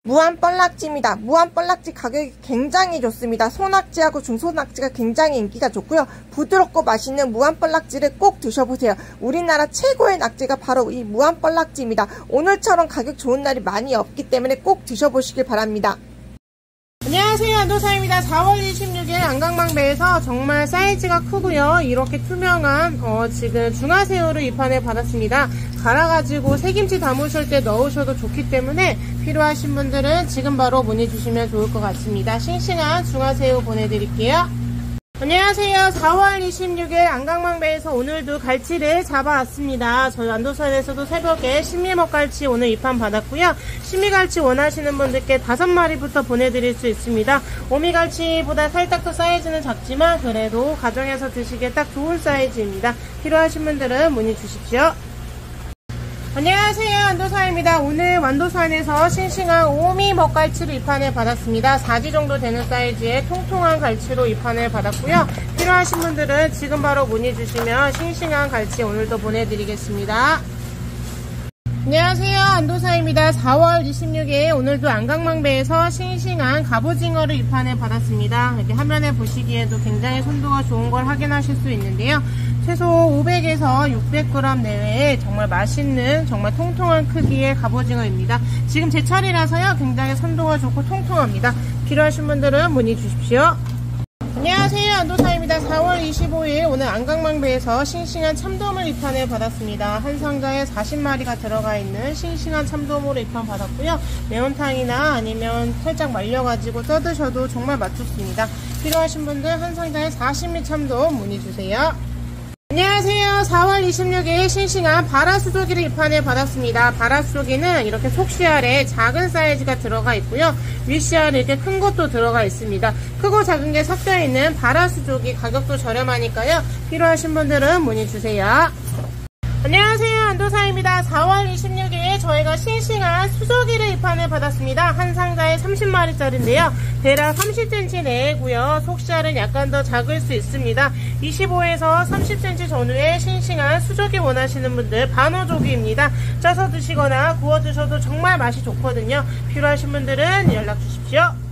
무한뻘락지입니다. 무한뻘락지 가격이 굉장히 좋습니다. 소낙지하고 중소낙지가 굉장히 인기가 좋고요. 부드럽고 맛있는 무한뻘락지를 꼭 드셔보세요. 우리나라 최고의 낙지가 바로 이 무한뻘락지입니다. 오늘처럼 가격 좋은 날이 많이 없기 때문에 꼭 드셔보시길 바랍니다. 안녕하세요, 안도사입니다. 4월 26일 안강망배에서 정말 사이즈가 크고요. 이렇게 투명한 지금 중화새우를 입안에 받았습니다. 갈아가지고 새김치 담으실 때 넣으셔도 좋기 때문에 필요하신 분들은 지금 바로 문의 주시면 좋을 것 같습니다. 싱싱한 중화새우 보내드릴게요. 안녕하세요. 4월 26일 안강망배에서 오늘도 갈치를 잡아왔습니다. 저희 안도산에서도 새벽에 신미먹갈치 오늘 입한 받았고요. 신미갈치 원하시는 분들께 5마리부터 보내드릴 수 있습니다. 오미갈치보다 살짝 더 사이즈는 작지만 그래도 가정에서 드시기에 딱 좋은 사이즈입니다. 필요하신 분들은 문의 주십시오. 안녕하세요, 안도사입니다. 오늘 완도산에서 싱싱한 오미 먹갈치를 입안을 받았습니다. 4지 정도 되는 사이즈의 통통한 갈치로 입안을 받았고요. 필요하신 분들은 지금 바로 문의 주시면 싱싱한 갈치 오늘도 보내드리겠습니다. 안녕하세요, 안도사입니다. 4월 26일 오늘도 안강망배에서 싱싱한 갑오징어를 입안에 받았습니다. 이렇게 화면에 보시기에도 굉장히 손도가 좋은 걸 확인하실 수 있는데요. 최소 500에서 600g 내외의 정말 맛있는 정말 통통한 크기의 갑오징어입니다. 지금 제철이라서요 굉장히 선도가 좋고 통통합니다. 필요하신 분들은 문의 주십시오. 안녕하세요, 안도사입니다. 4월 25일 오늘 안강망배에서 싱싱한 참돔을 입안에 받았습니다. 한 상자에 40마리가 들어가 있는 싱싱한 참돔으로 입안 받았고요. 매운탕이나 아니면 살짝 말려가지고 써드셔도 정말 맛좋습니다. 필요하신 분들 한 상자에 40미 참돔 문의 주세요. 안녕하세요. 4월 26일 싱싱한 바라수조기를 입안에 받았습니다. 바라수조기는 이렇게 속씨알에 작은 사이즈가 들어가 있고요. 윗씨알에 이렇게 큰 것도 들어가 있습니다. 크고 작은 게 섞여 있는 바라수조기 가격도 저렴하니까요. 필요하신 분들은 문의 주세요. 안녕하세요, 안도사입니다. 4월 26일 저희가 싱싱한 수조기를 입안을 받았습니다. 한 상자에 30마리짜리인데요. 대략 30cm 내고요. 속살은 약간 더 작을 수 있습니다. 25에서 30cm 전후의 싱싱한 수조기 원하시는 분들 반어조기입니다. 쪄서 드시거나 구워 드셔도 정말 맛이 좋거든요. 필요하신 분들은 연락 주십시오.